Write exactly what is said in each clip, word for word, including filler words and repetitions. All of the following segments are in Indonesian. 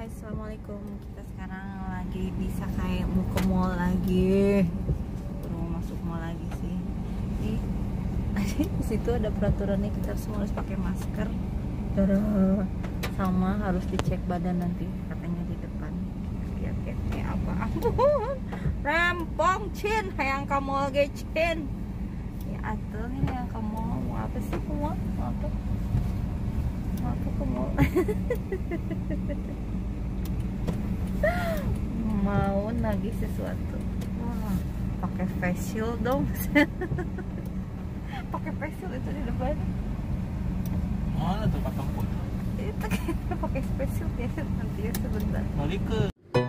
guys, assalamualaikum. Kita sekarang lagi bisa kayak mau ke mall lagi. Mau masuk mall lagi sih. Di di situ ada peraturannya, kita semua harus pakai masker. Sama harus dicek badan nanti katanya di depan. Lihat-lihatnya apa? Ampun. Rempong cin, hayang ka mall ge cin. Ya atuh ini yang ka mall mau apa sih semua? Mau apa? Mau apa ke mall? Mau nagih sesuatu. Wah, pakai face shield dong. Pakai face shield itu di depan. Mana tuh pakai foto? Itu kita pakai face shield ya nanti ya sebentar. Balik ke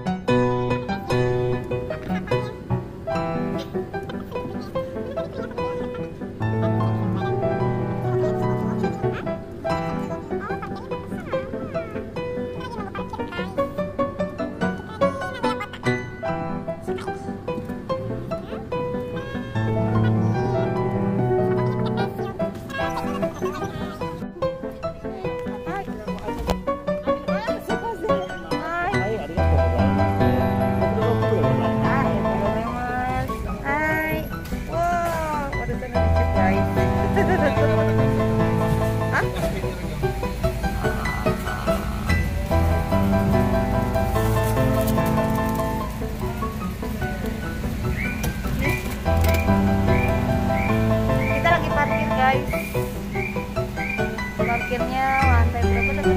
parkirnya lantai berapa dapat?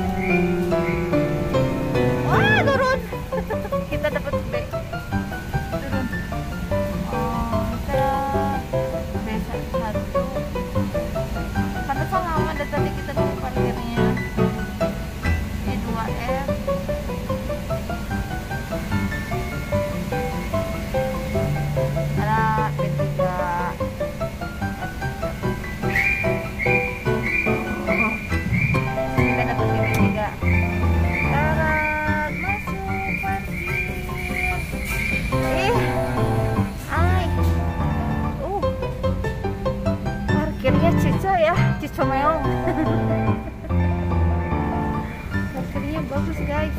Wah turun. Kita dapat B. Turun. Oh kita B satu. Pantesan lama dari tadi kita dapat parkirnya. Ini dua F. Ada B tiga. Cica ya, Cica meong. Parkirnya bagus guys.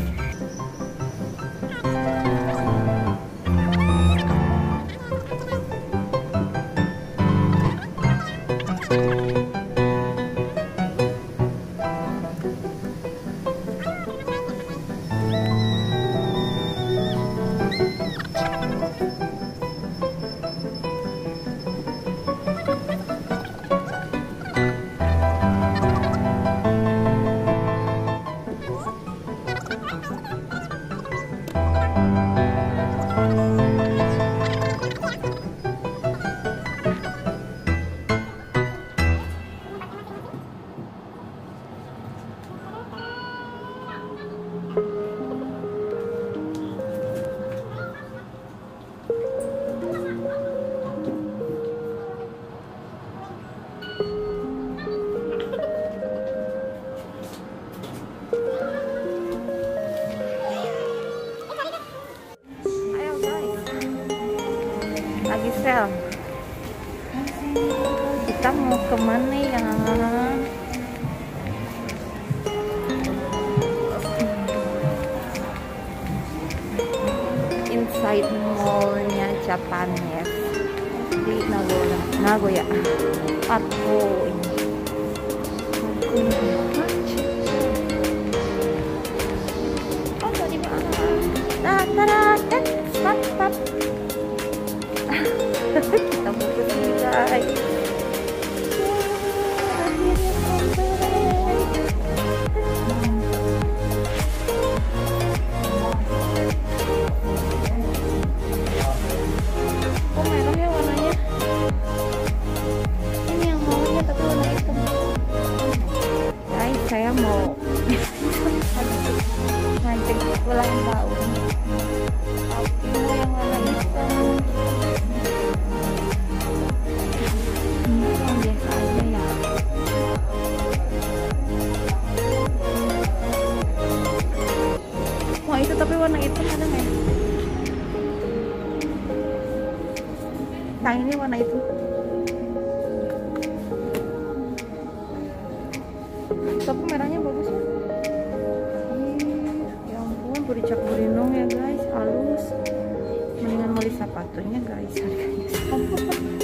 Lagi sel. Kita mau kemana ya? Inside mallnya Japan ya, di Nagoya. Nagoya. Aku ini. Aku ini. Oh tadi mana? Dah, dah, dah, stop, stop. Kita mau ke sini guys. Kok merah ya warnanya? Ini yang maunya tapi warna hitam. Guys, saya mau ngancing ulang tahun. Tapi mau yang warna hitam. Itu tapi warna hitam ada nggak ya? Yang ini warna hitam. Tapi merahnya bagus ya. Ya ampun. buricak burinong ya guys, halus. Mendingan beli sepatunya guys, harganya sama.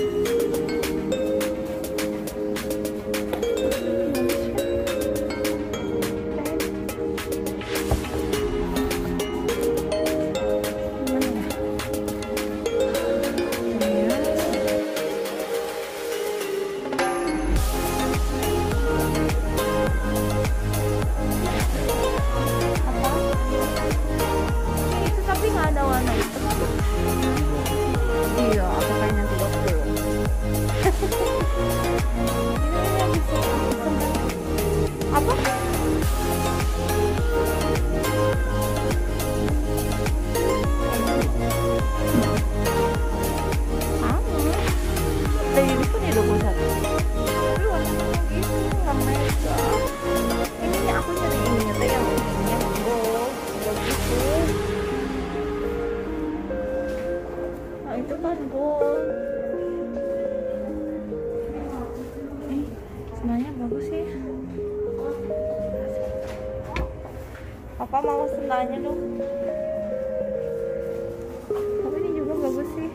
Iya, apa kayak nanti waktu apa? Sama dari ini pun ya dua puluh satu. Tapi warnanya gitu, nggak mega. Ini aku nyari ininya tuh yang ininya gold, gold gitu. Nah itu kan gold. Eh, senanya bagus sih. Papa mau senanya dong. Tapi ini juga bagus sih.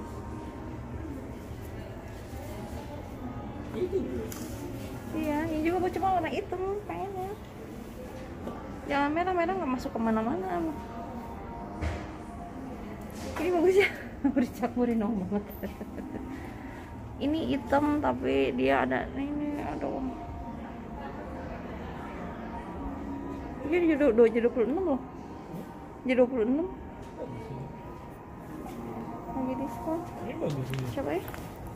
Iya, ini juga gue cuma warna hitam pengennya. Jangan merah-merah, nggak masuk kemana-mana. Ini bagus ya. Buricak burinong banget. Ini hitam tapi dia ada ini, aduh. Ini jadi dua puluh enam loh. Jadi dua puluh enam. Lagi diskon. Ini bagus ini. Coba ya.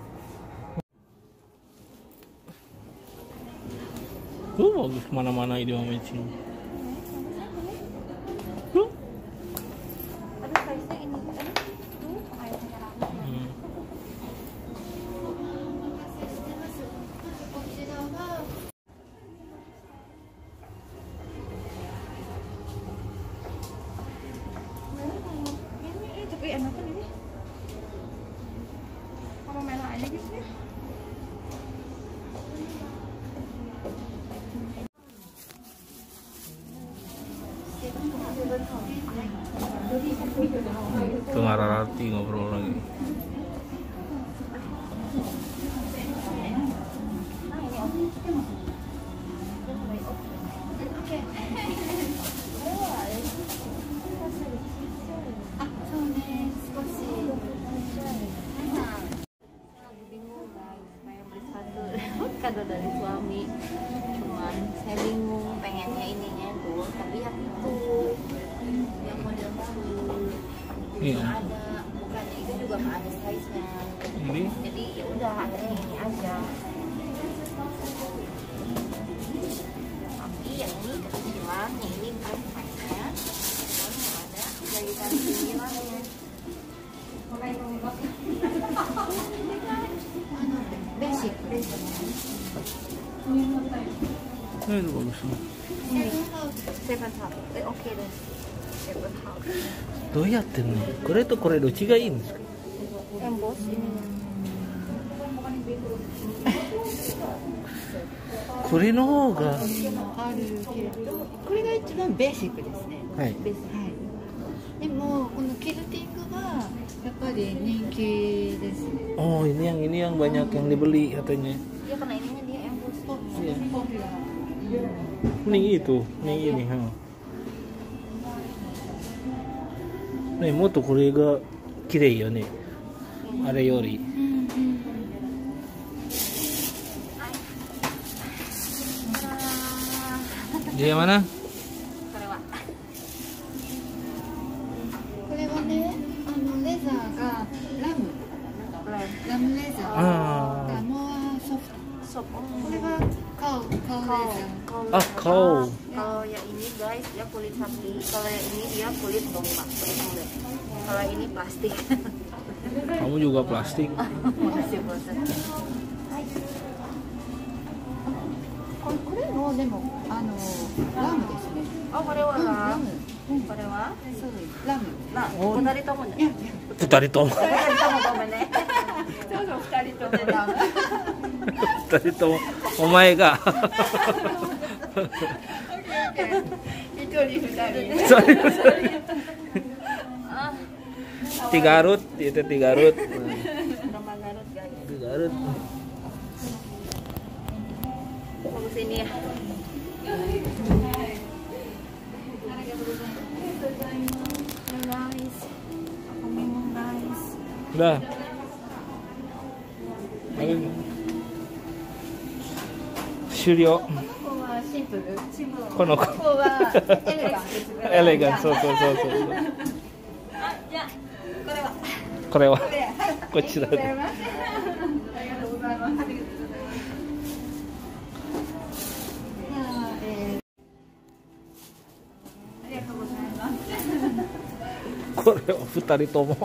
Tuh bagus mana-mana ini matching. Tuh. Ada size-nya ini. Tuh, kayak merah. Hmm. Ini tapi enakan ini. Apa merah aja gitu ya? Tengah rarati ngobrol lagi. Kado dari suami, cuman saya bingung pengennya ininya tuh, tapi yang itu yang model baru Iya. ada, bukannya itu juga nggak ada size nya, Ini jadi ya udah ada yang ini aja. Tapi yang ini kekecilan, yang ini bukan size nya, cuman yang ada jahitan pinggirannya. Basic, basic. Nah, itu bagus. Seven house. Eh, oke deh. Seven house. どうやってんの？これとこれどっちがいいんですか？ Emboss ini. これの方が、 あるけれど、これが一番ベーシックですね。 はい。 ベースはい。でもこのキルティングがやっぱり人気ですね。 Oh, ini yang ini yang banyak yang dibeli katanya. Dia kena ininya dia emboss. Iya. ポピュラー。 Nih itu, nih ini, ha. Nih, もっとこれが綺麗よね。あれより。Dia mana? これは。 これはね、あのレザーがラム、ラムレザー Ah. がモアソフト。 Sop. これはカウカウレザー。 Ah, kau. Kalau yang ini guys dia kulit sapi. Kalau yang ini dia kulit domba, kulit kulit. Kalau ini plastik. Kamu juga plastik. Makasih bosan. ここれもでもあのラムですね。 Oh, これはラム。 これはそうです。ラム。 Nah,二人ともね。 いやいや。 Futari tomo. 二人ともごめんね。 そうそう二人ともラム。 Futari tomo. Omae ga. It Sorry, sorry. Tiga Garut, itu tiga Garut. Nama Garut guys. Tiga Garut. Bagus ini ya. Guys, aku minum guys. Udah. Lagi. Shuryo. ここはシンプル。 この子。 ここはエレガント。 エレガン、そうそうそうそう。 あ、じゃあこれは。 これはこちらで。 ありがとうございます。じゃあ、えーありがとうございます。 これは二人とも。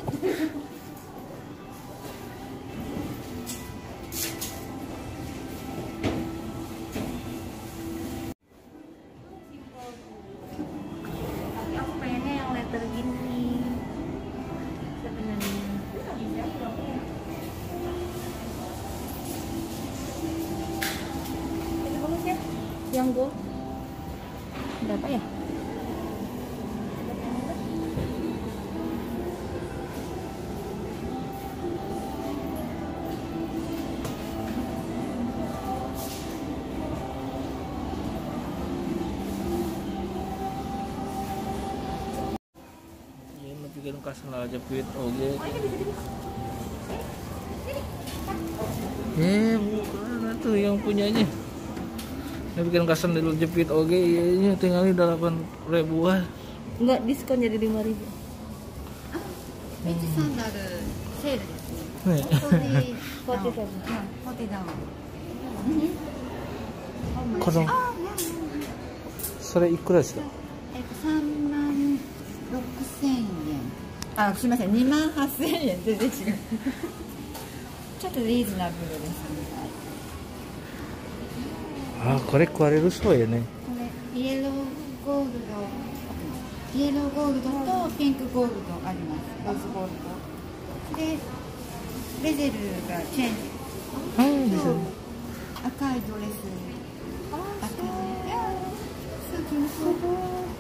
Tapi aku pengennya yang letter gini sebenarnya. Ini bagus ya? Yang gold. Ada apa ya? Bikin kasih jepit oke. Eh bukan tuh yang punyanya. Ini bikin kasan dulu jepit oke, ini tinggal delapan ribuan. Enggak, diskon jadi lima ribu. ビーチサンダルセールですね。 Nih. フォーティーフォーティーセブン。 フォーティーダウン。 このそれいくらですか？ えっと三万六千円。あ、すみません、二万八千円全然違う。ちょっとリーズナブルですね。 あ、これ壊れるそうやね。 これイエローゴールド、イエローゴールドとピンクゴールドあります。ローズゴールド。で、ベゼルがチェンジ。 はいですね。 赤いドレス。赤い。すごい。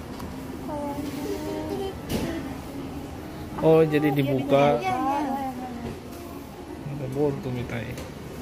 Oh jadi dibuka. Ya, ya. Ada bol tuh mitai.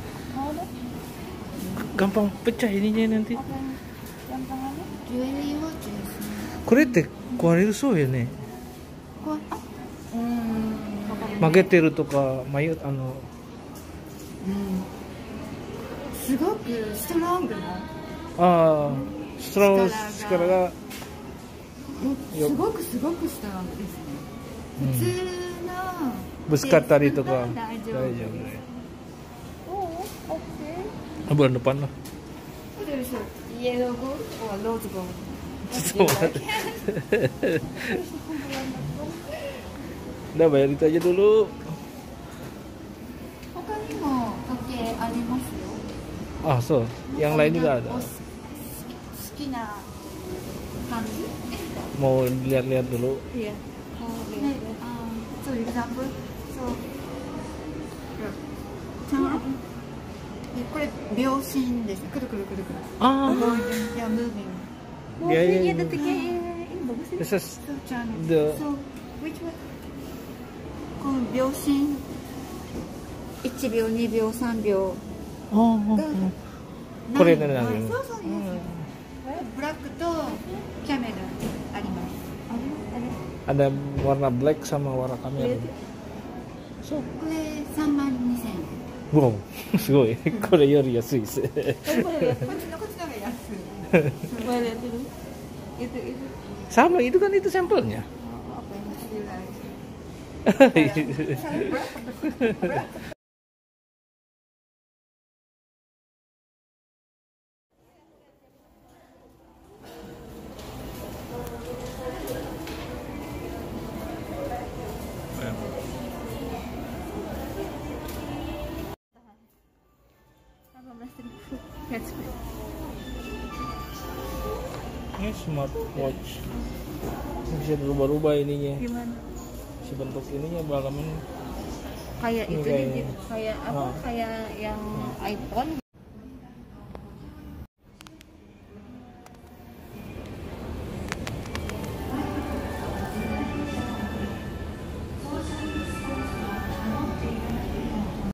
Gampang pecah ininya nanti. ジュエリーウォッチですね。 これって壊れるそうやね。 こう、あ、うーん。 曲げてるとか、まゆあの。 うん。すごくストロングな。 ああ、ストロー力が。 すごくすごくストロングですね。普通の。 ぶつかったりとか。 大丈夫。 大丈夫ね。bulan depan lah. Yellow gold or rose gold? Udah bayar itu aja dulu. 他にも時計ありますよ。 Ah, so, yang lain juga ada. 好きな感じ。 Mau lihat-lihat dulu. Iya. ね、あ、そういうexample。そう。これ秒針です。くるくるくるくる。 Ah, Ya moving. ya ya. Iya, detiknya ini bagus sih. This is So charming. the So which one? この秒針いちびょう、にびょう、さんびょう oh, oh, が oh. これね、 ない。 なんかそうそうそう。ブラックとキャメルあります。 ada warna black sama warna kamera. So, これさんまんにせんえん。 wow, すごい。これより安いです。 こっちのこっちの方が安い。 Coba lihat dulu. Itu itu. Sama itu kan itu sampelnya. Apa yang hasilnya? delapan belas ribu. Catchback. Ini smartwatch. Ini bisa berubah-ubah ininya. Gimana? Si bentuk ininya bakalan Kayak Ini itu kayak- nih, kayak apa? Ah. Kayak yang iPhone